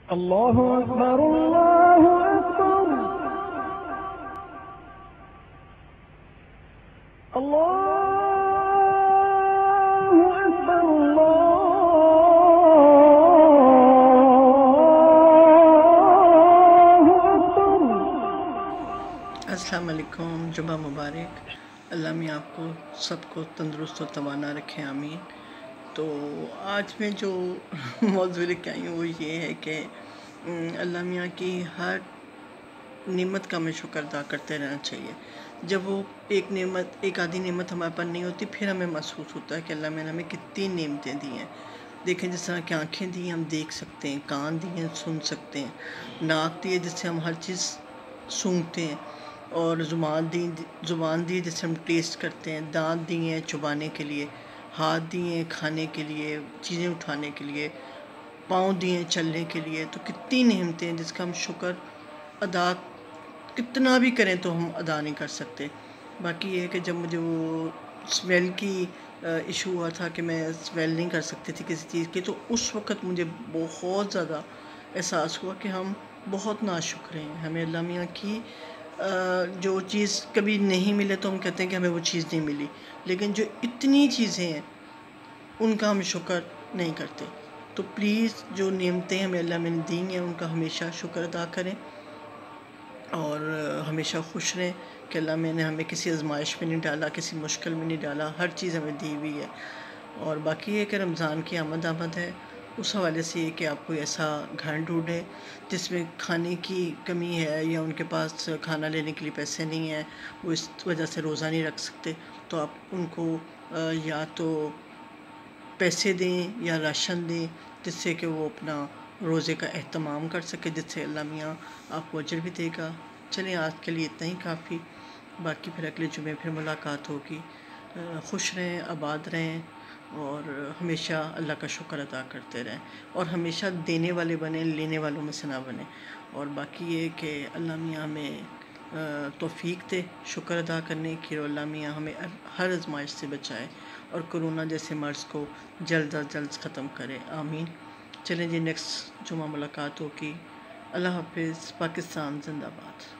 अल्लाहु अकबर अल्लाहु अकबर अल्लाहु अकबर अल्लाहु अकबर। अस्सलाम वालेकुम, जुम्मा मुबारक। अल्लाह में आपको सबको तंदुरुस्त और तवाना रखे, आमीन। तो आज मैं जो मौजूद लेके आई हूँ वो ये है कि अल्लाह मियाँ की हर नेमत का हमें शुक्र अदा करते रहना चाहिए। जब वो एक आधी नेमत हमारे पास नहीं होती, फिर हमें महसूस होता है कि अल्लाह मियाँ ने हमें कितनी नेमतें दी हैं। देखें, जिस तरह की आँखें दी हैं हम देख सकते हैं, कान दिए हैं सुन सकते हैं, नाक दिए जिससे हम हर चीज़ सूंघते हैं, और ज़ुबान दी जिससे हम टेस्ट करते हैं, दांत दिए हैं चबाने के लिए, हाथ दिए हैं खाने के लिए, चीज़ें उठाने के लिए, पाँव दिए हैं चलने के लिए। तो कितनी नेमतें हैं जिसका हम शुक्र अदा कितना भी करें तो हम अदा नहीं कर सकते। बाकी ये है कि जब मुझे वो स्मेल की इशू हुआ था कि मैं स्मेल नहीं कर सकती थी किसी चीज़ की, तो उस वक़्त मुझे बहुत ज़्यादा एहसास हुआ कि हम बहुत नाशुक्र हैं। हमें अल्लाह मियाँ की जो चीज़ कभी नहीं मिले तो हम कहते हैं कि हमें वो चीज़ नहीं मिली, लेकिन जो इतनी चीज़ें हैं उनका हम शुक्र नहीं करते। तो प्लीज़ जो नेमतें हमें अल्लाह ने दी हैं उनका हमेशा शुक्र अदा करें और हमेशा खुश रहें कि अल्लाह मैंने हमें किसी आजमाइश में नहीं डाला, किसी मुश्किल में नहीं डाला, हर चीज़ हमें दी हुई है। और बाकी ये कि रमज़ान की आमद है, उस हवाले से ये कि आप कोई ऐसा घर ढूँढें जिसमें खाने की कमी है या उनके पास खाना लेने के लिए पैसे नहीं हैं, वो इस वजह से रोज़ा नहीं रख सकते, तो आप उनको या तो पैसे दें या राशन दें, जिससे कि वो अपना रोज़े का एहतमाम कर सके, जिससे अल्लाह मियाँ आपको अजर भी देगा। चलें, आज के लिए इतना ही काफ़ी, बाकी फिर अगले जुमे फिर मुलाकात होगी। खुश रहें, आबाद रहें और हमेशा अल्लाह का शुक्र अदा करते रहें और हमेशा देने वाले बने, लेने वालों में से ना बने। और बाकी ये कि अल्लाह मियाँ हमें तौफ़ीक दे शुक्र अदा करने की, और अल्लाह मियाँ हमें हर आज़माइश से बचाए और कोरोना जैसे मर्ज़ को जल्द अज जल्द ख़त्म करे, आमीन। चलें जी, नेक्स्ट जुमा मुलाकात होगी। अल्लाह हाफ़िज़। पाकिस्तान ज़िंदाबाद।